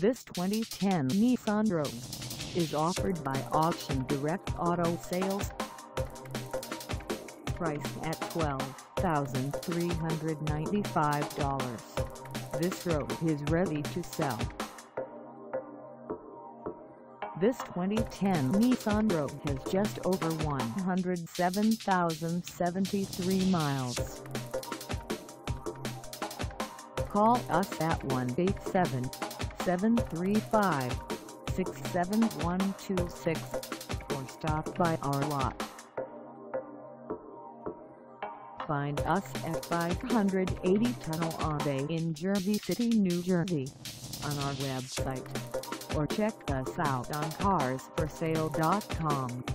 This 2010 Nissan Rogue is offered by Auction Direct Auto Sales. Priced at $12,395, this Rogue is ready to sell. This 2010 Nissan Rogue has just over 107,073 miles. Call us at 1-877-735-67126 or stop by our lot. Find us at 580 Tonnelle Ave in Jersey City, New Jersey, on our website, or check us out on carsforsale.com.